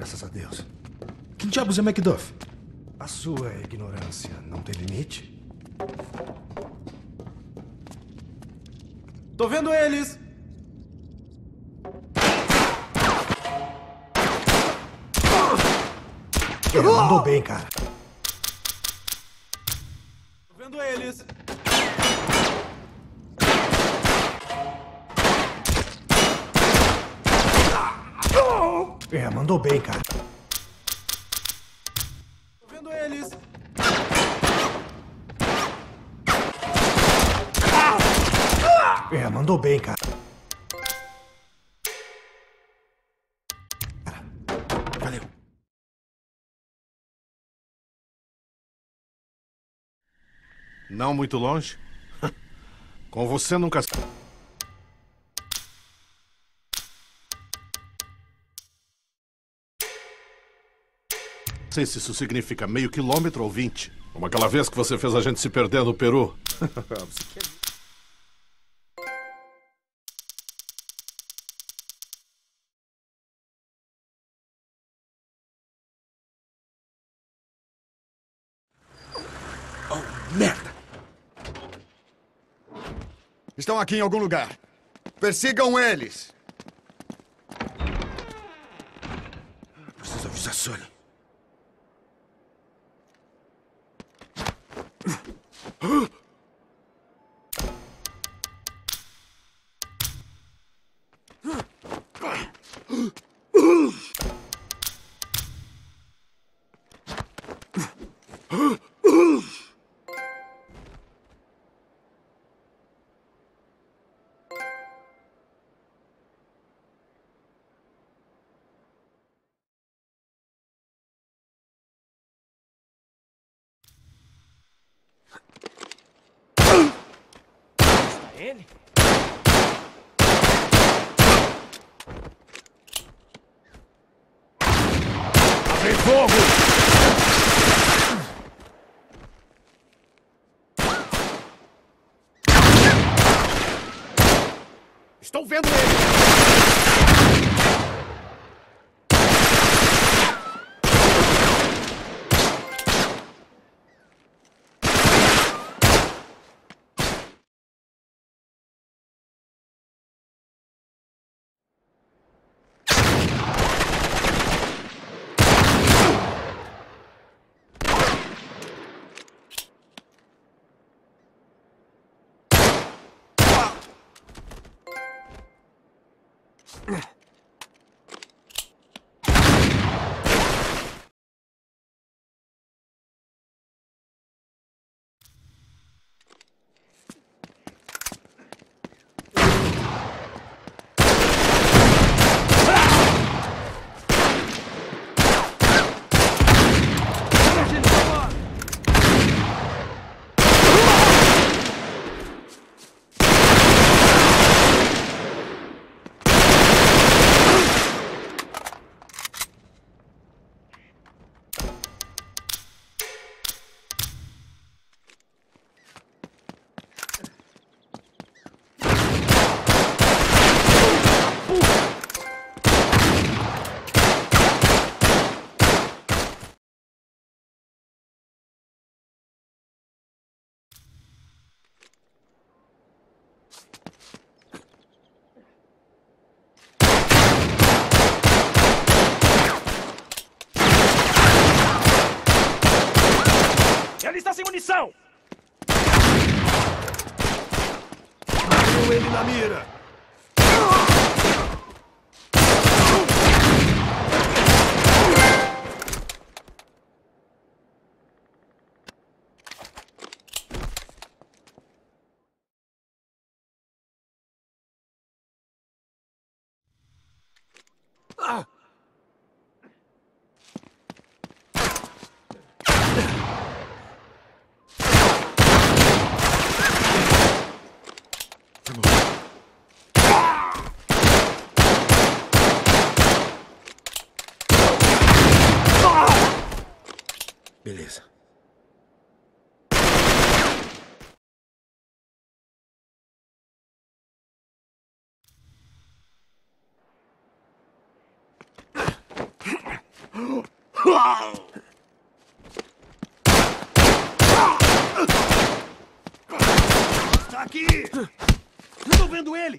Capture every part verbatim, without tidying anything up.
graças a Deus. Quem diabos é Macduff? A sua ignorância não tem limite? Tô vendo eles! É, mandou bem, cara. Tô vendo eles! É, mandou bem, cara. Tô vendo eles! É, mandou bem, cara. Valeu. Não muito longe. Com você nunca... Não sei se isso significa meio quilômetro ou vinte. Como aquela vez que você fez a gente se perder no Peru. Merda! Estão aqui em algum lugar. Persigam eles. Preciso avisar Sully. Ele? Abre fogo! Estou vendo eles. Ele está sem munição! Tenho ele na mira. Ah! Está aqui! Estou vendo ele!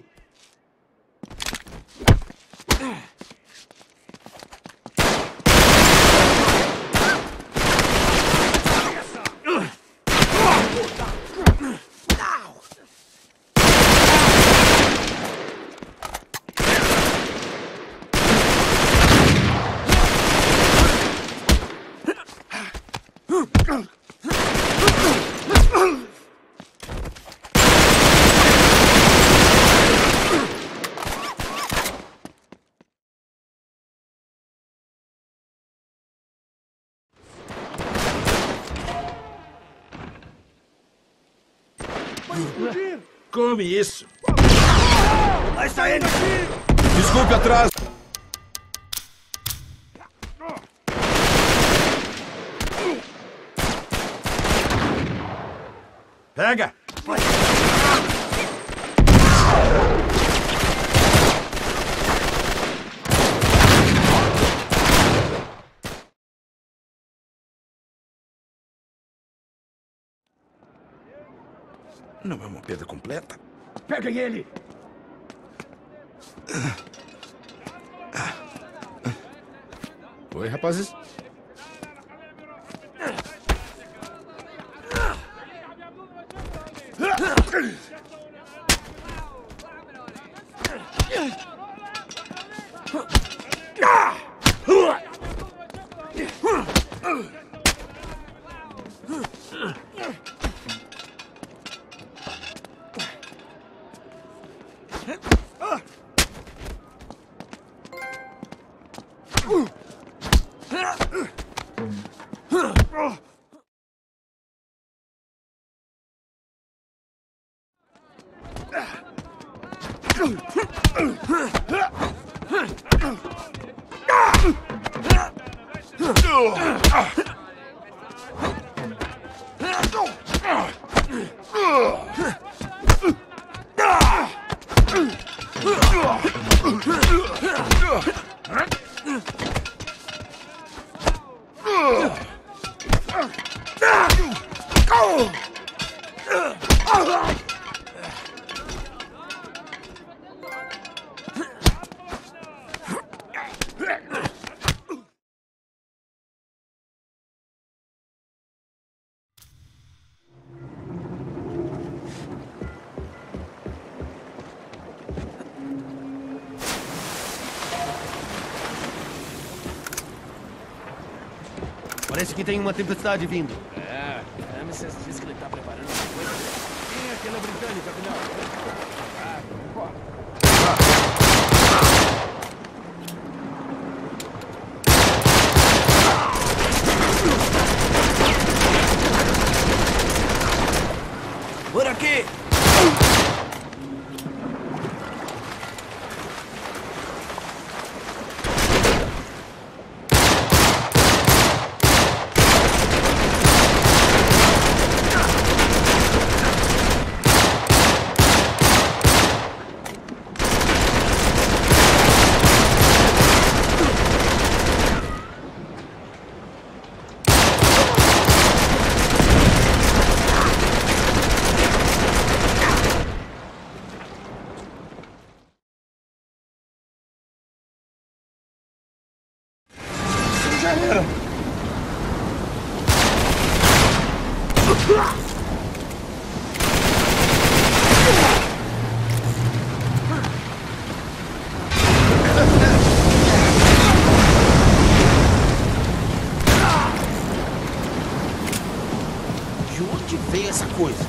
Come isso. Lá está ele! Desculpe, atrás. Pega! Não é uma pedra completa. Peguem ele! Oi, rapazes. Parece que tem uma tempestade vindo. É, Ramses diz que ele tá preparando uma coisa. Quem é aquela britânica, afinal? Ah, não importa. Por aqui! De onde veio essa coisa?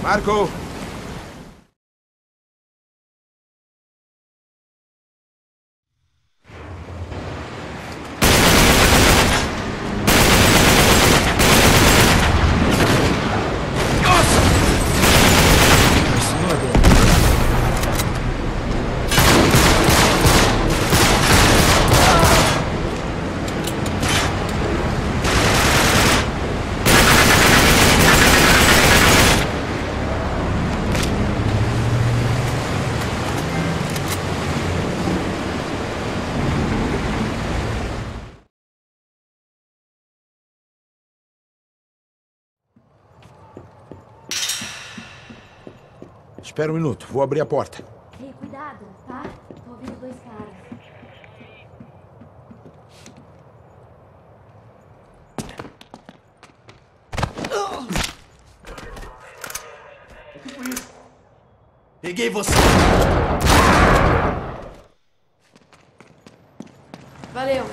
Marco! Espera um minuto, vou abrir a porta. Ei, cuidado, tá? Tô ouvindo dois caras. Peguei você! Valeu.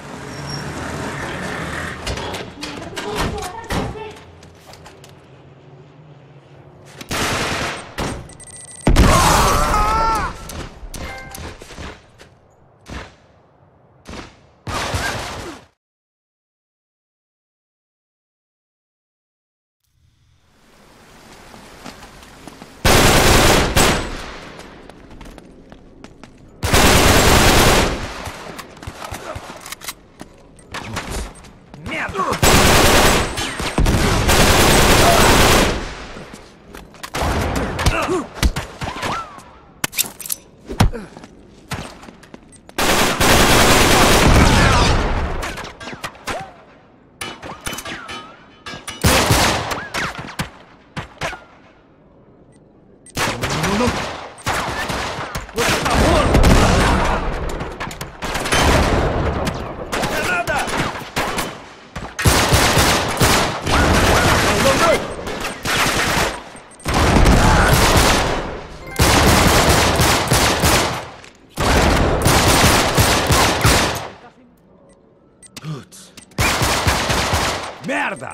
Merda!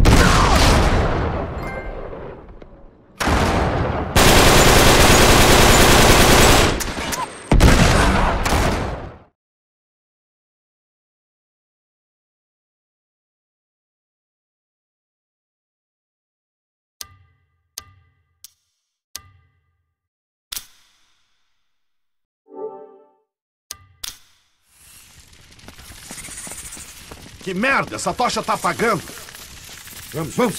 Que merda! Essa tocha tá apagando! Vamos, vamos!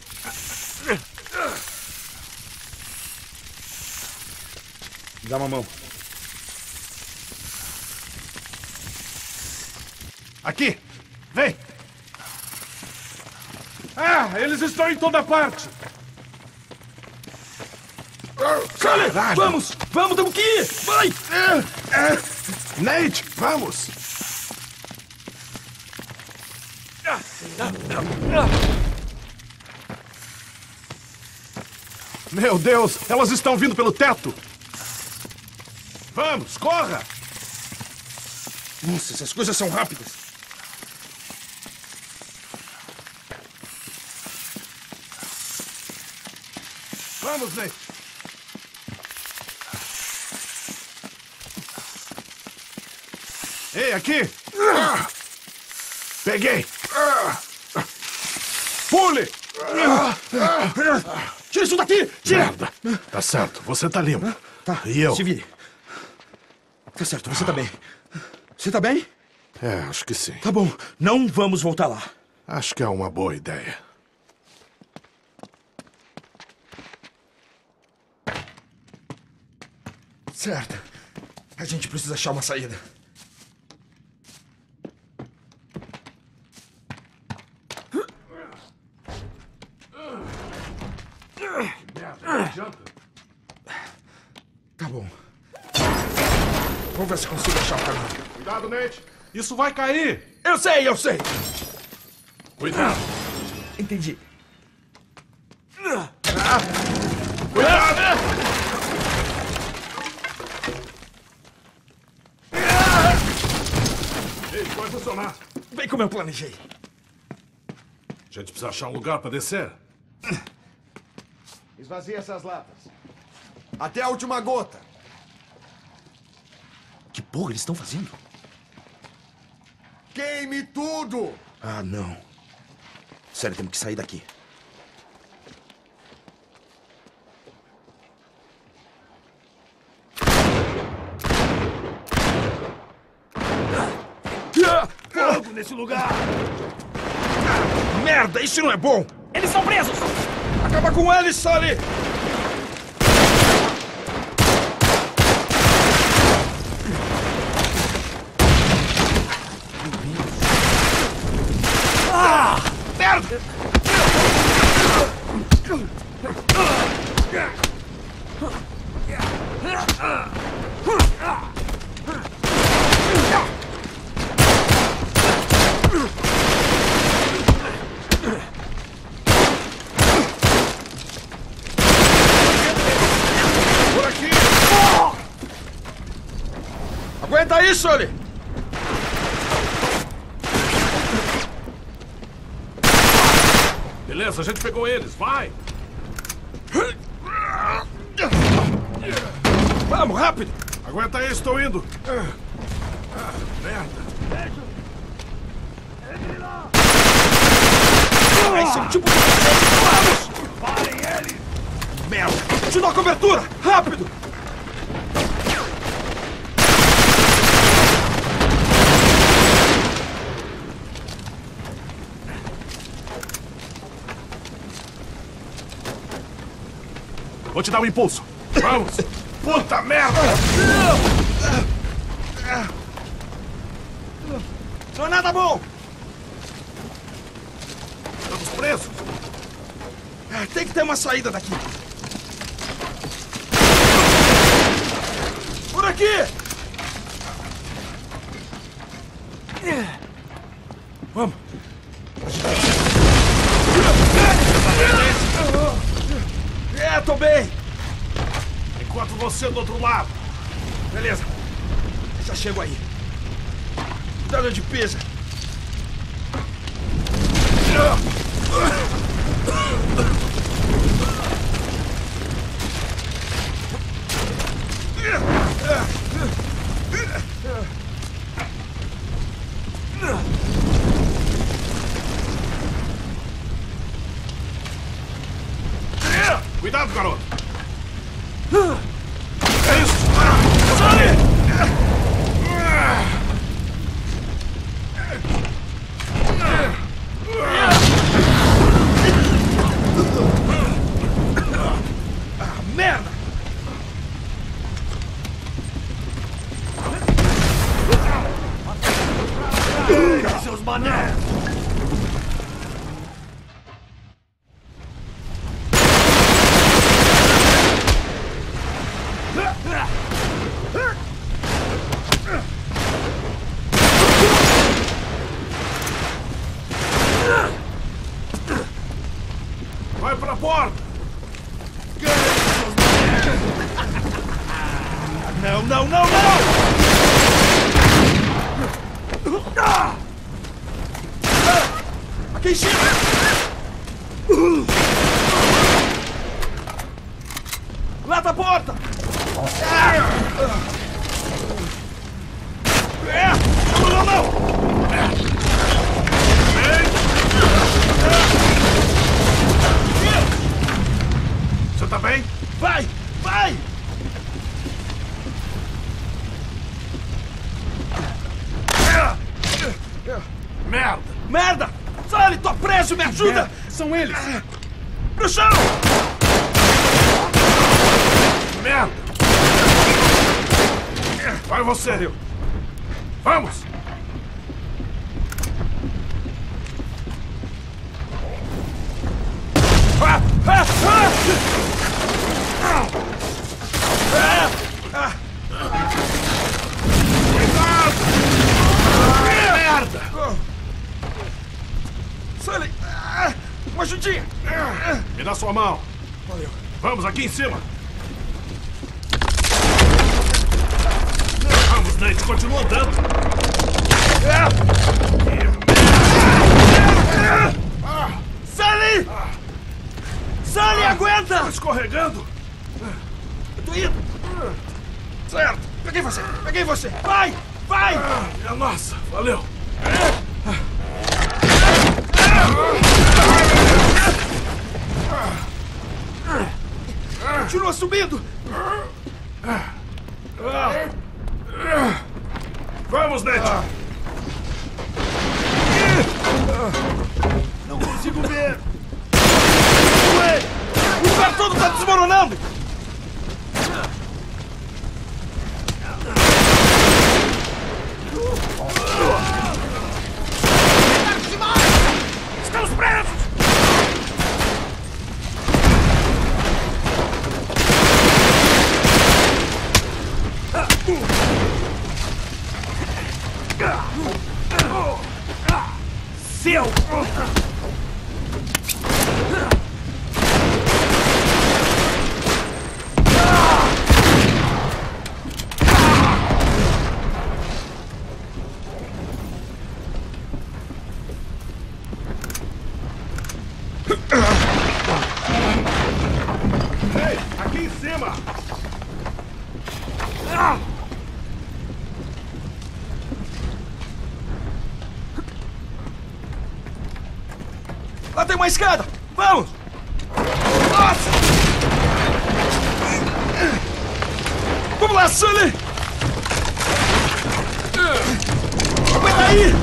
Dá uma mão. Aqui! Vem! Ah, eles estão em toda parte! Sully, vamos! Vamos, temos que ir! Vai! É, é. Nate, vamos! Meu Deus, elas estão vindo pelo teto! Vamos, corra! Nossa, essas coisas são rápidas. Vamos, Nate! Ei, aqui! Peguei! Pule! Tira isso daqui! Tira! Merda! Tá certo, você tá limpo. Tá, E eu? se vire. Tá certo, você tá bem. Você tá bem? É, acho que sim. Tá bom, não vamos voltar lá. Acho que é uma boa ideia. Certo. A gente precisa achar uma saída. Tá bom. Vamos ver se consigo achar o caminho. Cuidado, Nate! Isso vai cair! Eu sei, eu sei! Cuidado! Entendi. Cuidado! Ei, vai funcionar. Bem como eu planejei. A gente precisa achar um lugar para descer. Esvazie essas latas. Até a última gota. Que porra eles estão fazendo? Queime tudo! Ah, não. Sério, temos que sair daqui. Fogo nesse lugar! Merda, isso não é bom! Eles estão presos! Acaba com eles, Sully! Ah! Merda! Por aqui! Aguenta aí, Sully! Beleza, a gente pegou eles. Vai! Vamos, rápido! Aguenta aí, estou indo. Ah, merda. Esse é o tipo de... Vamos! Parem eles! Merda! Te dá cobertura! Rápido! Vou te dar um impulso. Vamos! Puta merda! Não é nada bom! Estamos presos. Ah, tem que ter uma saída daqui. Por aqui! Vamos! É, tô bem! Encontro você do outro lado. Beleza. Já chego aí. Cuidado onde pisa. Cuidado, garoto. É isso. Sai! Ah, merda! Seus mané! Vai pra porta. Não, não, não, não! Ah! Aqui em cima! Lá da porta! Ah! É! Não, não, não! Você tá bem? Vai! Vai! Merda! Merda! Sully, tô preso, me ajuda! São eles! Pro chão! Merda! Vai você! Vamos! Ah! Ah! Ah! Ah! Ah! Cuidado! Merda! Sully! Ah! Uma ajudinha! Me dá sua mão. Valeu. Vamos, aqui em cima. Vamos, Nate, continua andando. Sully! Sully, aguenta! Tô escorregando. Eu tô indo. Certo. Peguei você. Peguei você. Vai! Vai! É nossa, valeu. Continua subindo. Vamos, Ned. Não consigo ver. Ué, o lugar todo tá desmoronando. Estamos presos. Seu! Ei, aqui em cima! Lá tem uma escada. Vamos! Nossa! Vamos lá, Sully! Aguenta aí!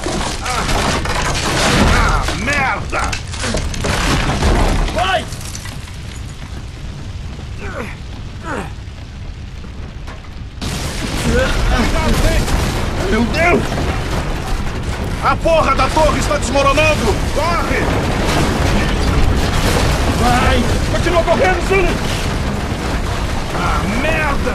Ah, merda! Vai! Meu Deus! A porra da torre está desmoronando! Corre! Vai! Continua correndo, Sully! Ah, merda!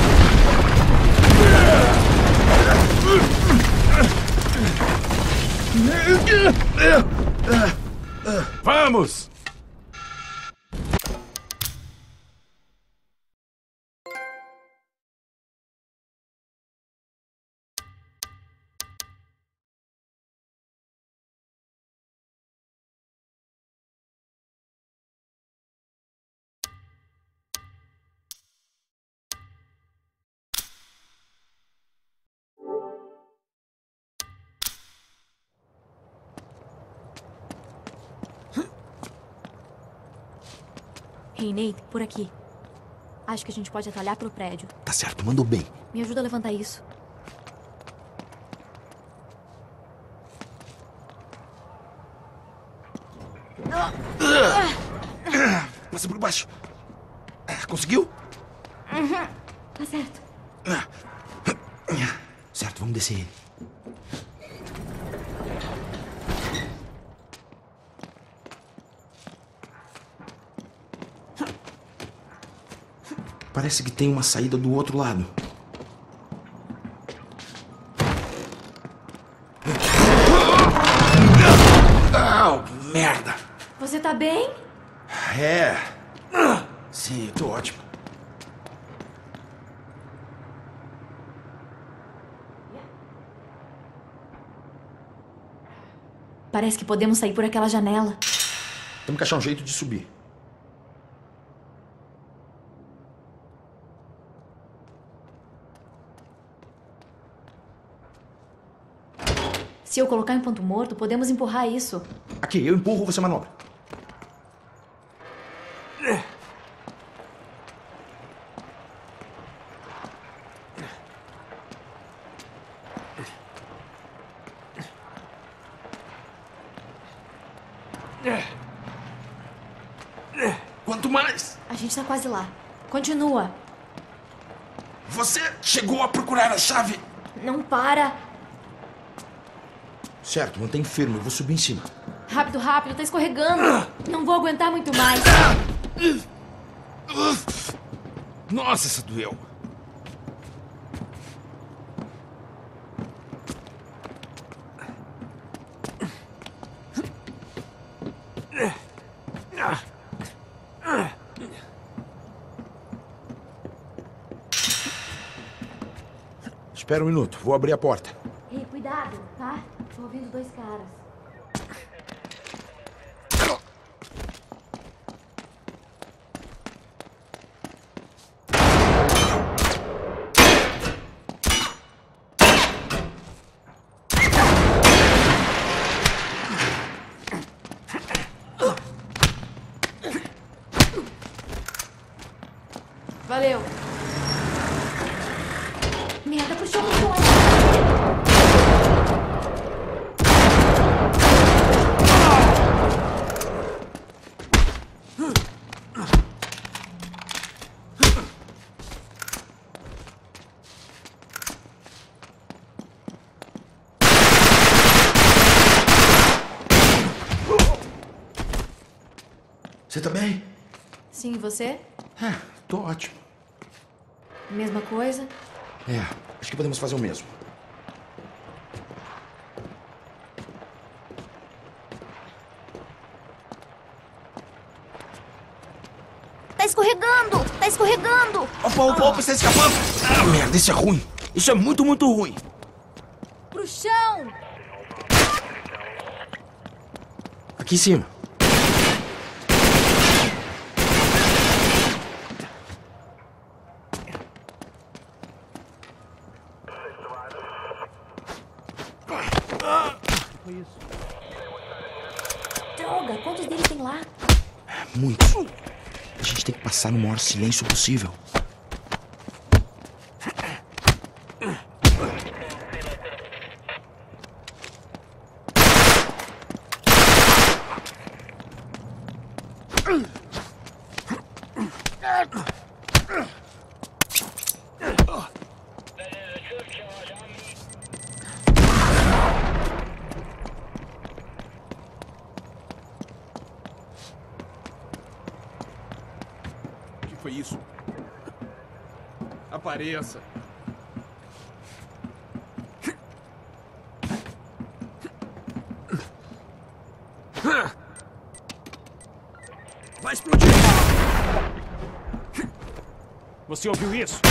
Vamos! Hey, Nate, por aqui. Acho que a gente pode atalhar pro prédio. Tá certo, mandou bem. Me ajuda a levantar isso. Passa por baixo. Conseguiu? Tá certo. Certo, vamos descer ele. Parece que tem uma saída do outro lado. Au, merda! Você tá bem? É. Sim, eu tô ótimo. Parece que podemos sair por aquela janela. Temos que achar um jeito de subir. Se eu colocar em ponto morto, podemos empurrar isso. Aqui, eu empurro, você manobra. Quanto mais? A gente tá quase lá. Continua. Você chegou a procurar a chave? Não para. Certo, mantém firme, eu vou subir em cima. Rápido, rápido, tá escorregando. Não vou aguentar muito mais. Nossa, essa doeu. Espera um minuto, vou abrir a porta. Ei, cuidado, tá? Tô ouvindo dois caras. Valeu. Merda, puxou, puxou. Você tá bem? Sim, e você? É, tô ótimo. Mesma coisa? É, acho que podemos fazer o mesmo. Tá escorregando! Tá escorregando! Opa, opa, opa, está escapando! Ah, merda, isso é ruim. Isso é muito, muito ruim. Pro chão! Aqui em cima. Droga, quantos deles tem lá? Muitos. A gente tem que passar no maior silêncio possível. O que foi isso? Apareça. Vai explodir! Você ouviu isso?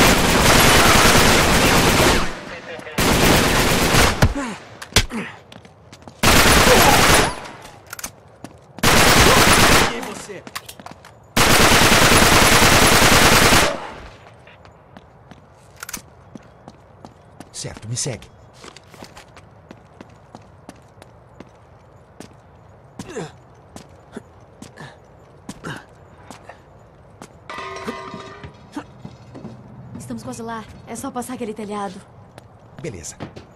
E você? Certo, me segue. Estamos quase lá. É só passar aquele telhado. Beleza.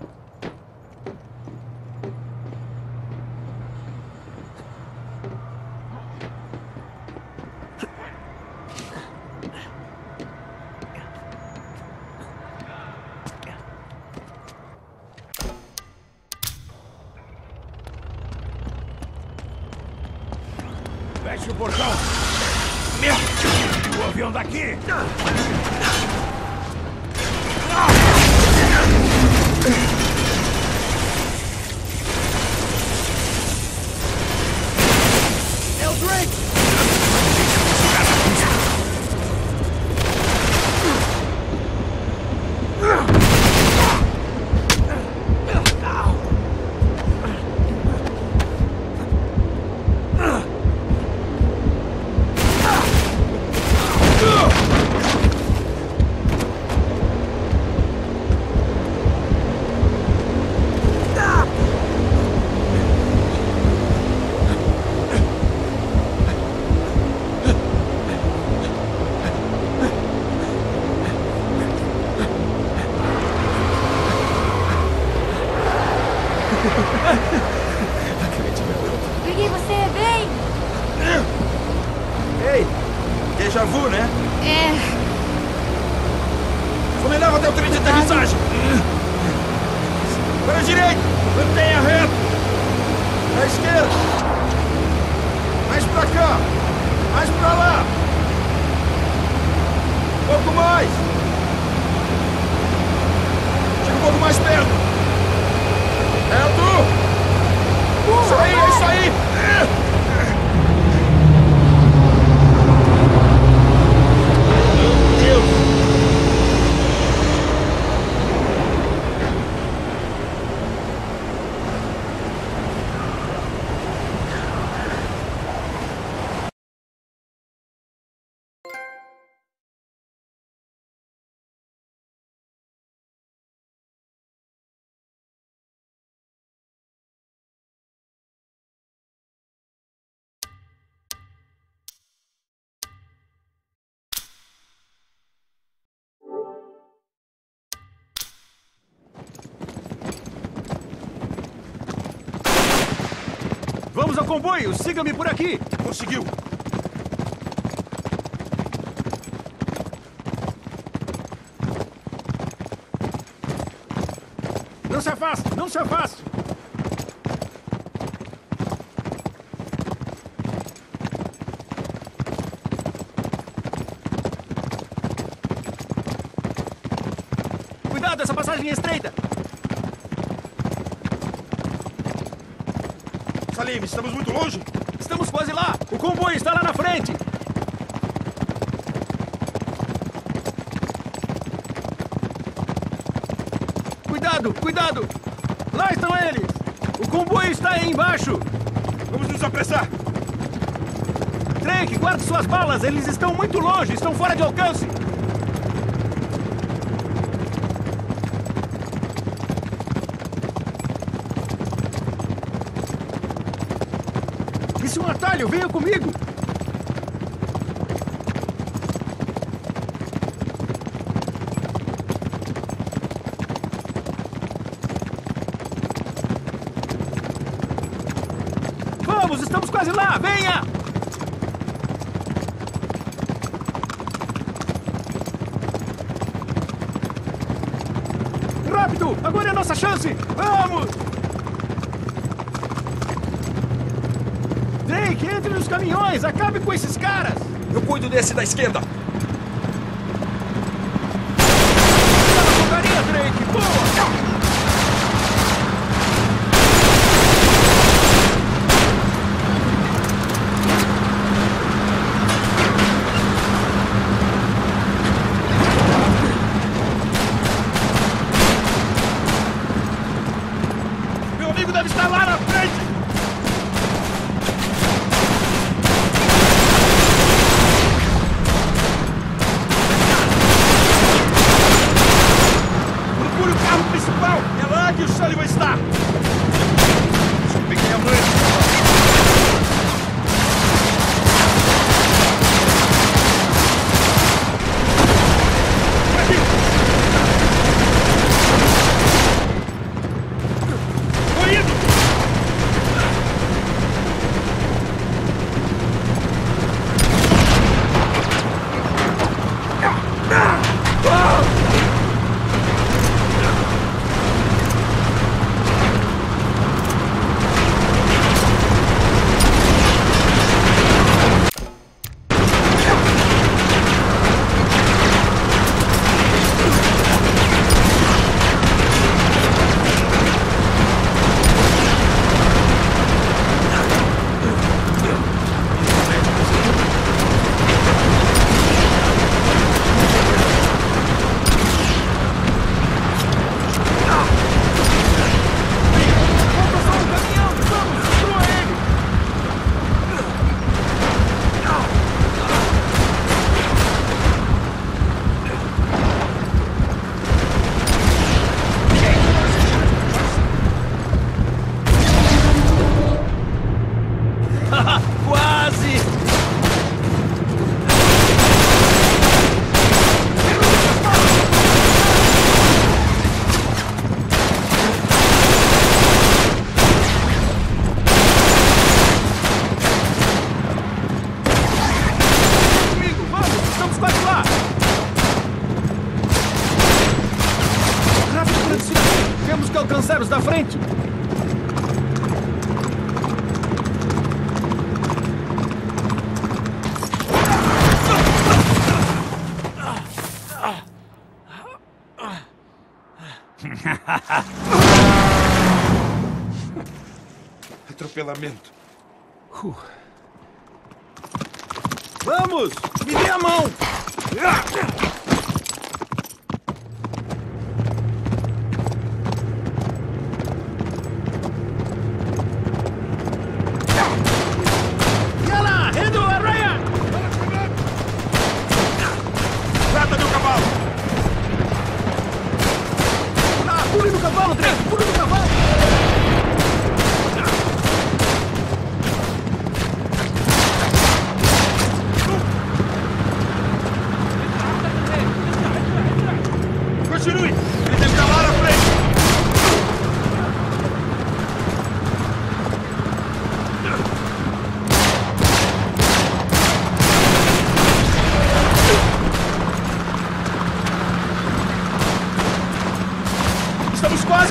Feche o portão! Merda! O avião daqui! É o Drake! Peguei você, vem! Ei! Déjà vu, né? É. Só me leva até o trem de aterrissagem! Para a direita! Mantenha reto! À esquerda! Mais pra cá! Mais pra lá! Um pouco mais! Chega um pouco mais perto! Reto! Isso aí, é isso aí! Chegamos ao comboio! Siga-me por aqui! Conseguiu! Não se afaste! Não se afaste! Cuidado, essa passagem é estreita! Salim, estamos muito longe! Estamos quase lá! O comboio está lá na frente! Cuidado, cuidado! Lá estão eles! O comboio está aí embaixo! Vamos nos apressar! Drake, guarde suas balas! Eles estão muito longe! Estão fora de alcance! Isso é um atalho! Venha comigo! Vamos! Estamos quase lá! Venha! Rápido! Agora é a nossa chance! Vamos! Drake, entre nos caminhões! Acabe com esses caras! Eu cuido desse da esquerda! Aquela porcaria, Drake! Boa! Meu amigo deve estar lá na frente! Procure o carro principal! É lá que o Sullivan está! Só peguei a mãe! Lanceros da frente! Atropelamento. Uh. Vamos! Me dê a mão!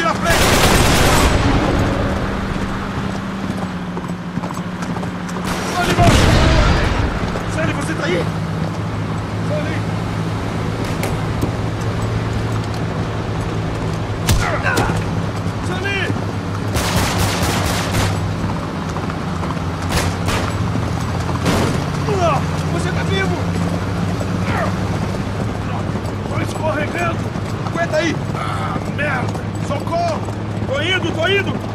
aqui na frente! Oliver! Sally, você tá aí? Sally! Sally! Você tá vivo! Tô escorregando! Aguenta aí! Ah, merda! Socorro! Tô indo, tô indo!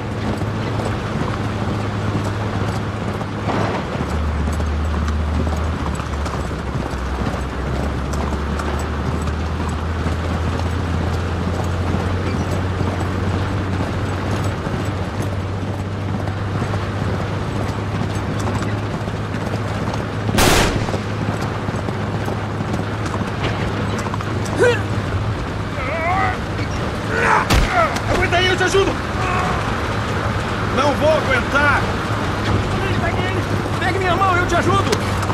Aguenta aí, eu te ajudo! Não vou aguentar! Pegue ele! Pegue minha mão, eu te ajudo!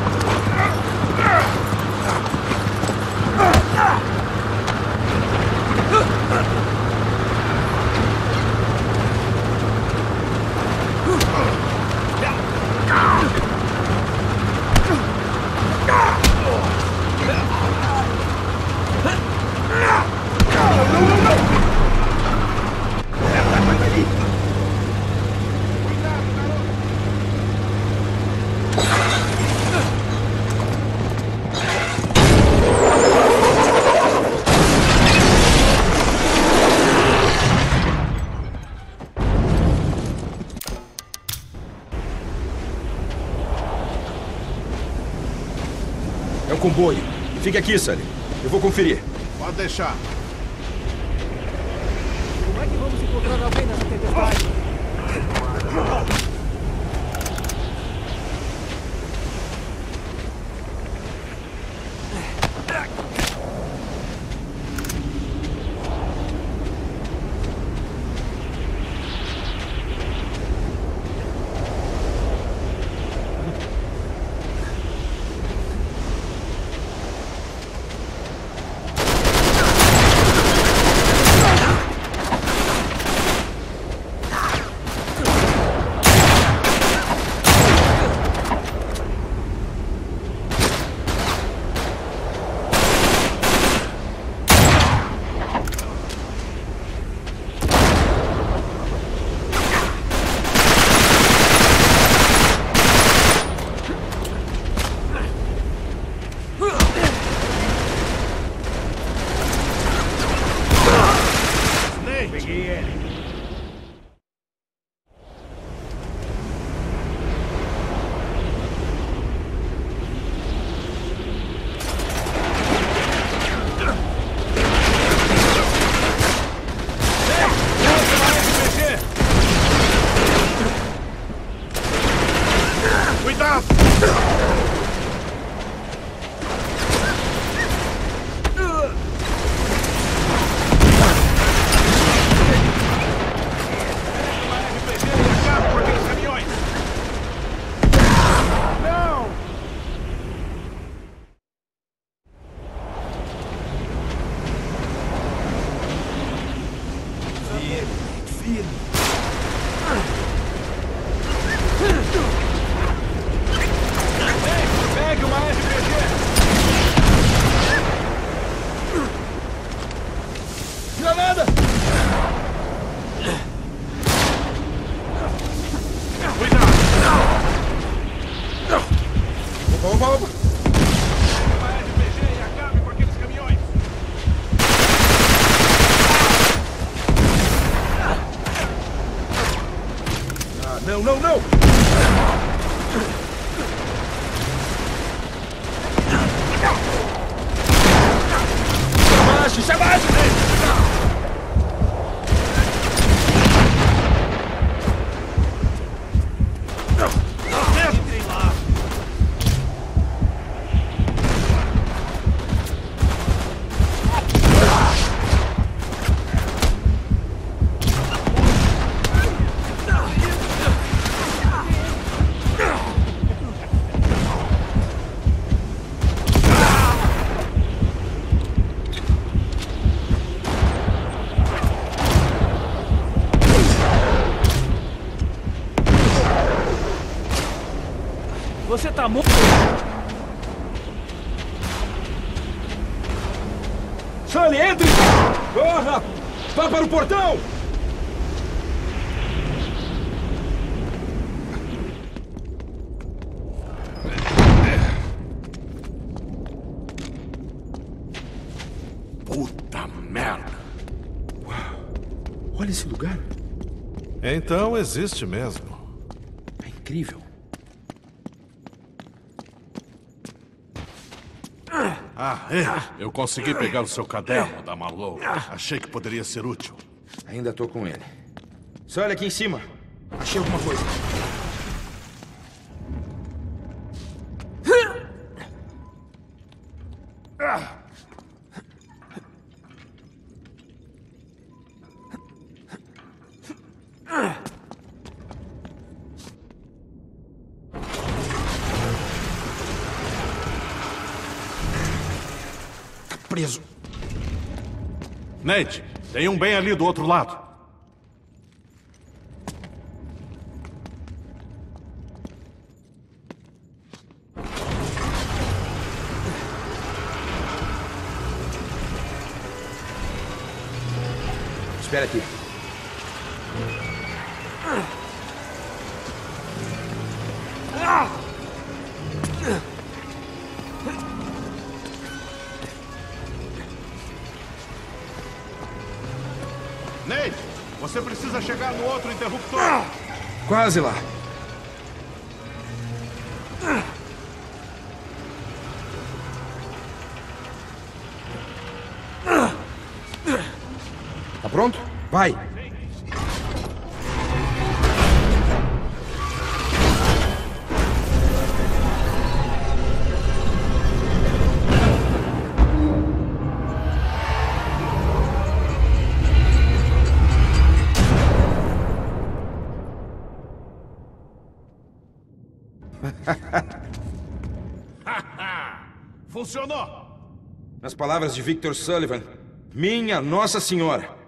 É o comboio. Fique aqui, Sally. Eu vou conferir. Pode deixar. Como é que vamos encontrar alguém nessa tempestade? Peguei ele. Cuidado! Pegue uma R P G! Granada! Cuidado! Opa, opa, opa! Uma R P G e acabe com aqueles caminhões! Ah, não, não, não! Chamaste, chamaste! Entrem lá! Sully, entre! Corra! Vá para o portão! Puta merda! Olha esse lugar. Então existe mesmo. É incrível. Ah, é? Eu consegui pegar o seu caderno da Marlowe. Achei que poderia ser útil. Ainda tô com ele. Sully, aqui em cima. Achei alguma coisa. Preso. Nate, tem um bem ali do outro lado. Espera aqui. Nate, você precisa chegar no outro interruptor. Quase lá. Tá pronto? Vai! Funcionou! Nas palavras de Victor Sullivan, minha Nossa Senhora.